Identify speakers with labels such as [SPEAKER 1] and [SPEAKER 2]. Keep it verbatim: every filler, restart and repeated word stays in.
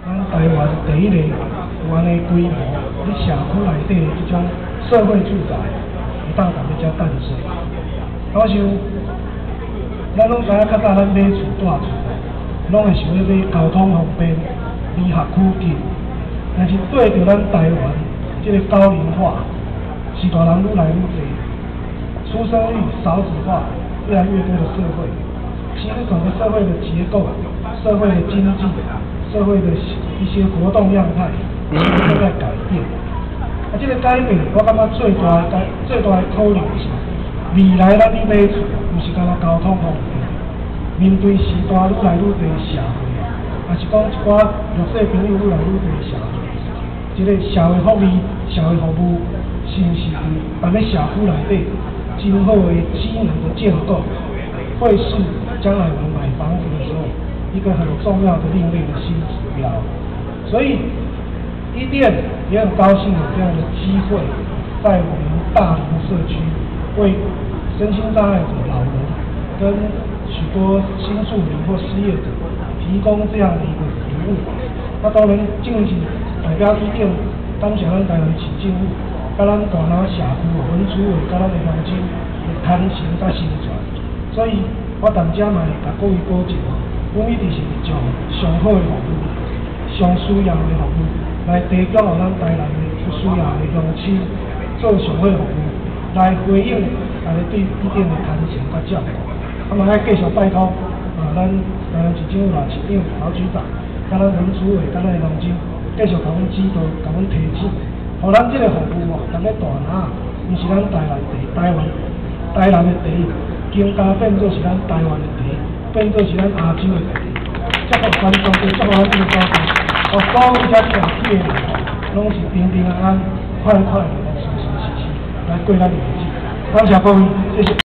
[SPEAKER 1] 咱台湾第一个有安尼规模，伫社区内底即种社会住宅，会当大家遮诞生。好像咱拢知影，较早咱买厝住厝，拢会想要买交通方便、离学区近，但是对着咱台湾即个高龄化，是大人愈来愈多，出生率少子化越来越多的社会，其实整个社会的结构、社会的经济、社会的一些活动样态都在改变。啊，这个改变，我感觉最大的改最大的可能是，未来咱去买厝，不是干那交通方便，面对时代愈来愈多社会，也是讲一寡弱势朋友愈来愈多社会，这个社会福利、社会服务，是不是在咱社区内底今后的机能的建构，会是将来我们买房子的时候一个很重要的另类的新指标。所以，伊甸也很高兴有这样的机会，在我们大林社区为身心障碍者、老人跟许多新住民或失业者提供这样的一个服务。那当然，近期代表伊甸感谢咱台湾市政府，甲咱大林社区文主委、甲咱的乡亲的牵绳甲宣传。所以，我当家嘛甲各位保证，阮一定是将上好的服务、上需要的服务来提供予咱台南的有需要的乡亲做上好的服务，来回应大家对伊甸的牵绳甲照顾。啊嘛，爱继续拜托啊，咱台南市政府啦、市长、曹局长，甲咱文主委、甲咱的乡亲，继续甲阮指导、甲阮提醒，互咱这个服务哦，逐个大拿，毋是咱台南地、台湾、台南的地，更加变做是咱台湾的地，变做是咱亚洲的地。这个观众对，这个咱这个交通，我所有遮城市的人，拢是平平安安、快快乐乐、舒舒适适来过咱的日子。感谢各位，谢谢。